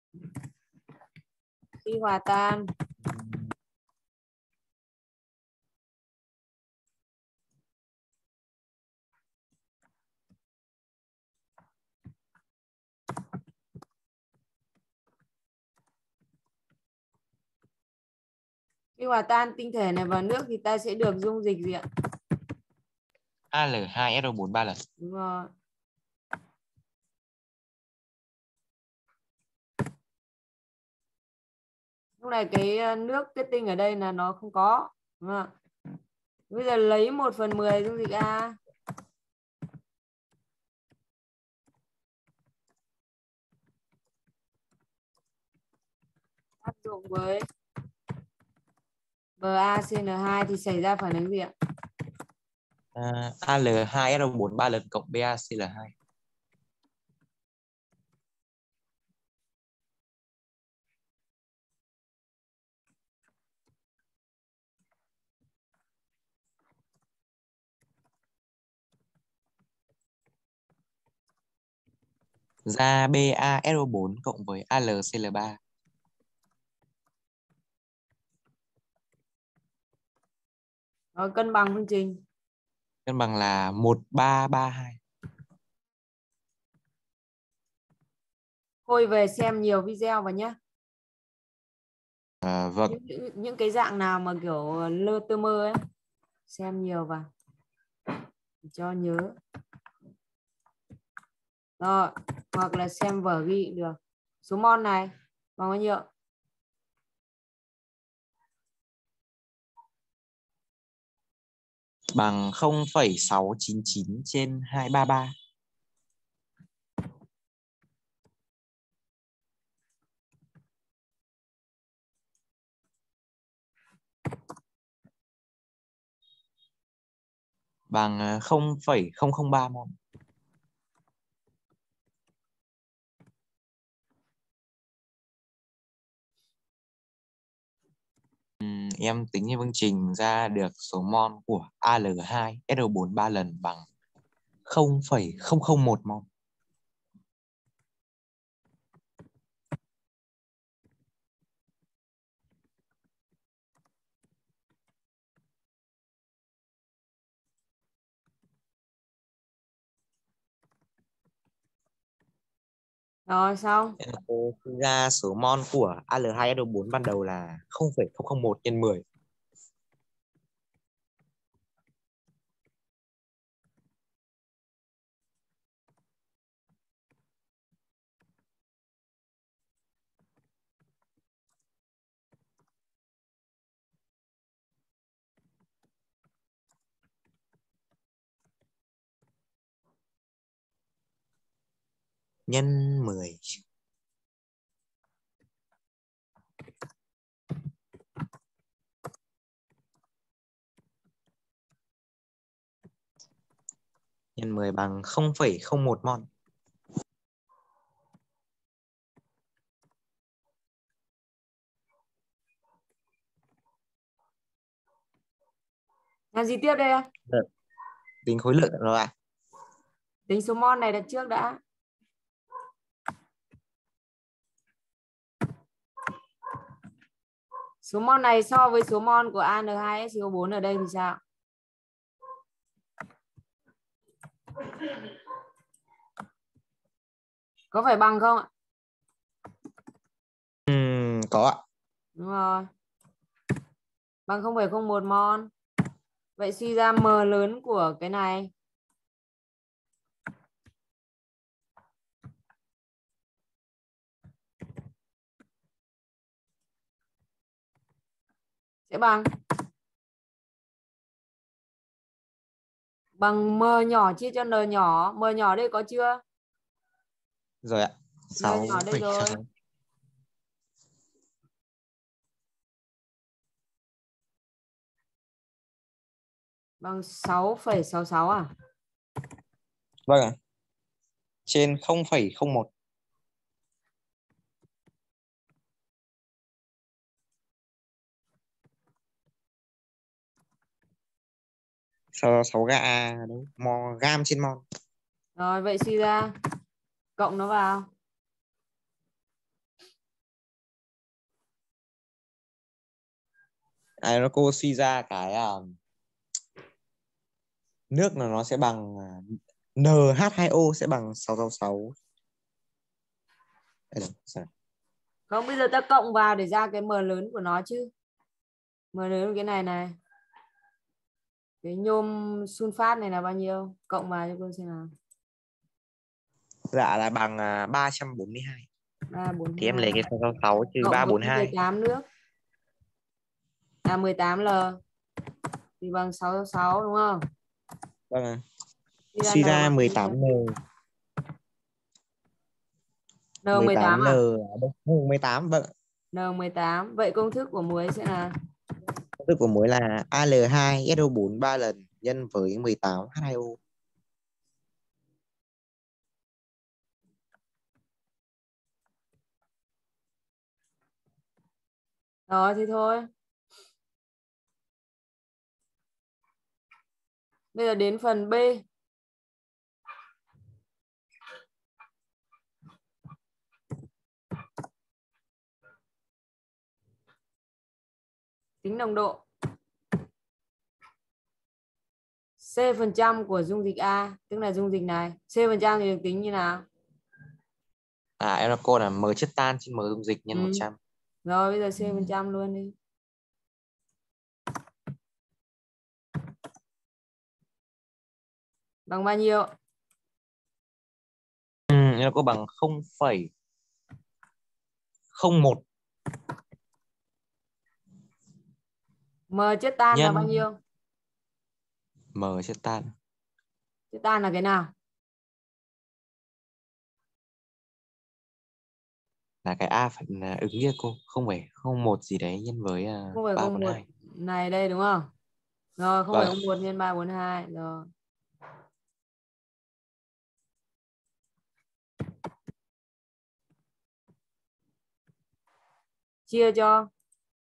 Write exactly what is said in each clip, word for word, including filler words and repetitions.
Khi hòa tan khi hòa tan tinh thể này vào nước thì ta sẽ được dung dịch gì ạ? A L hai S O bốn ba lần. Đúng rồi. Lúc này cái nước kết tinh ở đây là nó không có, đúng không? Bây giờ lấy một phần mười dung dịch A. Áp dụng với BaCN hai thì xảy ra phản ứng gì ạ? À, A L hai S O bốn ba lần cộng BaCl hai. Ra BaSO bốn cộng với AlCl ba. Rồi, cân bằng phương trình. Cân bằng là một ba ba hai. Thôi về xem nhiều video vào nhé. À, vâng. Những, những, những cái dạng nào mà kiểu lơ tơ mơ ấy, xem nhiều vào cho nhớ. Rồi, hoặc là xem vở ghi được. Số mol này bằng bao nhiêu? Bằng không phẩy sáu chín chín trên hai ba ba. Bằng không phẩy không không ba mol. Uhm, em tính như phương trình ra được số mol của A L hai S O bốn ba lần bằng không phẩy không không một mol. Rồi xong. Cô ra số mol của A L hai S O bốn ban đầu là không phẩy không không một nhân mười. Nhân mười. Nhân mười bằng không phẩy không một mol. Làm gì tiếp đây? Được. Tính khối lượng rồi ạ. Tính số mol này đặt trước đã. Số mol này so với số mol của A N hai S O bốn ở đây thì sao? Có phải bằng không ạ? Uhm, có ạ. Đúng rồi. Bằng không phẩy không một mol. Vậy suy ra M lớn của cái này sẽ bằng bằng M nhỏ chia cho N nhỏ. M nhỏ đây có chưa? Rồi ạ. N nhỏ đây rồi. Bằng sáu phẩy sáu sáu à? Vâng ạ. Trên không phẩy không một. Sau sáu ga đấy, mol gam trên mol. Rồi vậy suy ra cộng nó vào. À, nó cô suy ra cái à, nước là nó sẽ bằng à, N H hai O sẽ bằng sáu sáu sáu. Đây rồi, sao? Không, bây giờ ta cộng vào để ra cái M lớn của nó chứ. M lớn của cái này này. Cái nhôm sunfat này là bao nhiêu? Cộng vào cho cô xem nào. Dạ là bằng à, ba trăm bốn mươi hai. ba bốn Thì em hai lấy cái sáu sáu sáu trừ cộng ba với bốn hai. mười tám nước. À mười tám L thì bằng sáu sáu sáu đúng không? Vâng ạ. Suy ra N Suy ra bằng bao nhiêu? mười tám N. N mười tám mười tám N à? ở đâu? Ừ, mười tám vâng. N mười tám. Vậy công thức của muối sẽ là Công thức của muối là A L hai S O bốn ba lần nhân với mười tám H hai O. rồi thì thôi. Bây giờ đến phần B. Tính nồng độ. C phần trăm của dung dịch A, tức là dung dịch này. C phần trăm thì được tính như nào? À em là cô là M chất tan trên M dung dịch nhân Ừ. một trăm. Rồi bây giờ C phần trăm luôn đi. Bằng bao nhiêu? Ừ, em là cô bằng không phẩy không một M chất tan là bao nhân nhiêu? M chất tan Chất tan là cái nào? là cái A phải là ứng kia cô, không phải không một gì đấy nhân với uh, không phải ba không bốn một hai. này đây đúng không? Rồi không phải Vâng. không một nhân ba bốn hai rồi. Chia cho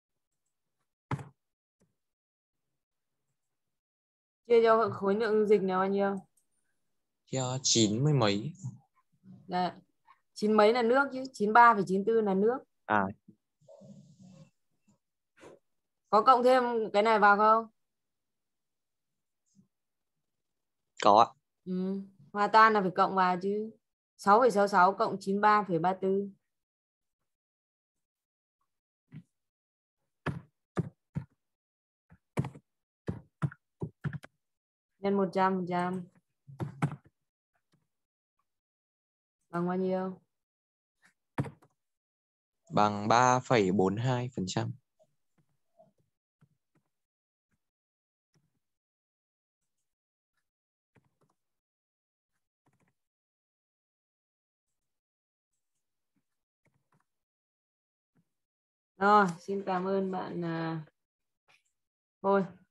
chia cho khối lượng dung dịch là bao nhiêu? Cho chín mươi mấy. Đấy. Chín mấy là nước chứ, chín ba phẩy chín tư là nước. À Có cộng thêm cái này vào không? có ạ. Ừ. Hòa tan là phải cộng vào chứ. sáu phẩy sáu sáu cộng chín ba phẩy ba tư. Nhân một trăm phần trăm. Bằng bao nhiêu? Bằng ba phẩy bốn hai phần trăm. Rồi, xin cảm ơn bạn. À... Thôi.